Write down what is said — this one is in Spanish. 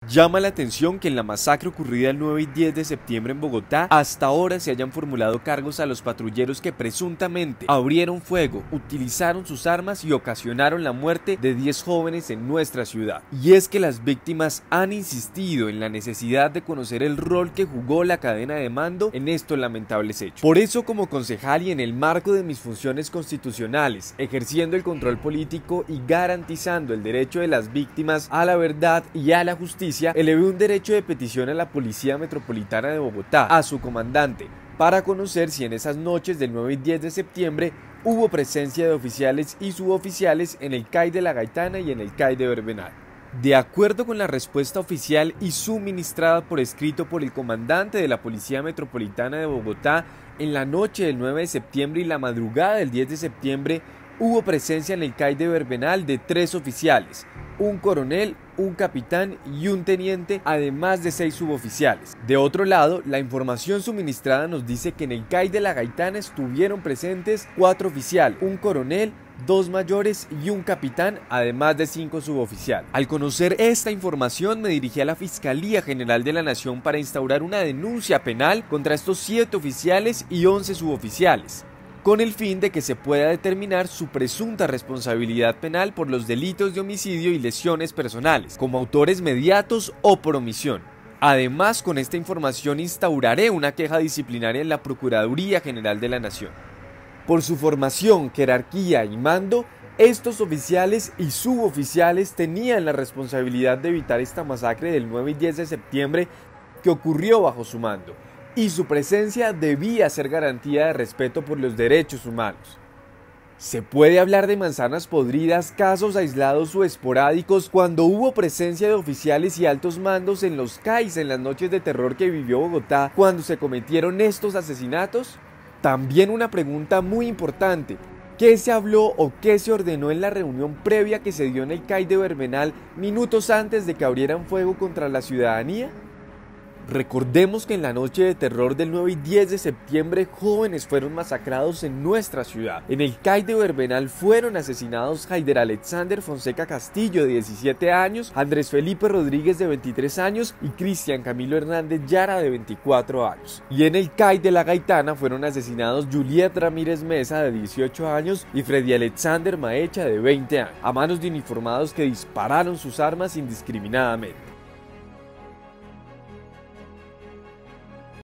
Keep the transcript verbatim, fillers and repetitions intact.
Llama la atención que en la masacre ocurrida el nueve y diez de septiembre en Bogotá, hasta ahora se hayan formulado cargos a los patrulleros que presuntamente abrieron fuego, utilizaron sus armas y ocasionaron la muerte de diez jóvenes en nuestra ciudad. Y es que las víctimas han insistido en la necesidad de conocer el rol que jugó la cadena de mando en estos lamentables hechos. Por eso, como concejal y en el marco de mis funciones constitucionales, ejerciendo el control político y garantizando el derecho de las víctimas a la verdad y a la justicia, elevé un derecho de petición a la Policía Metropolitana de Bogotá, a su comandante, para conocer si en esas noches del nueve y diez de septiembre hubo presencia de oficiales y suboficiales en el C A I de La Gaitana y en el C A I de Verbenal. De acuerdo con la respuesta oficial y suministrada por escrito por el comandante de la Policía Metropolitana de Bogotá, en la noche del nueve de septiembre y la madrugada del diez de septiembre hubo presencia en el C A I de Verbenal de tres oficiales, un coronel, un capitán y un teniente, además de seis suboficiales. De otro lado, la información suministrada nos dice que en el C A I de La Gaitana estuvieron presentes cuatro oficiales, un coronel, dos mayores y un capitán, además de cinco suboficiales. Al conocer esta información, me dirigí a la Fiscalía General de la Nación para instaurar una denuncia penal contra estos siete oficiales y once suboficiales, con el fin de que se pueda determinar su presunta responsabilidad penal por los delitos de homicidio y lesiones personales, como autores mediatos o por omisión. Además, con esta información instauraré una queja disciplinaria en la Procuraduría General de la Nación. Por su formación, jerarquía y mando, estos oficiales y suboficiales tenían la responsabilidad de evitar esta masacre del nueve y diez de septiembre que ocurrió bajo su mando, y su presencia debía ser garantía de respeto por los derechos humanos. ¿Se puede hablar de manzanas podridas, casos aislados o esporádicos cuando hubo presencia de oficiales y altos mandos en los C A Is en las noches de terror que vivió Bogotá cuando se cometieron estos asesinatos? También una pregunta muy importante: ¿qué se habló o qué se ordenó en la reunión previa que se dio en el C A I de Verbenal minutos antes de que abrieran fuego contra la ciudadanía? Recordemos que en la noche de terror del nueve y diez de septiembre jóvenes fueron masacrados en nuestra ciudad. En el C A I de Verbenal fueron asesinados Haider Alexander Fonseca Castillo, de diecisiete años, Andrés Felipe Rodríguez, de veintitrés años, y Cristian Camilo Hernández Yara, de veinticuatro años. Y en el C A I de La Gaitana fueron asesinados Juliet Ramírez Mesa, de dieciocho años, y Freddy Alexander Maecha, de veinte años, a manos de uniformados que dispararon sus armas indiscriminadamente.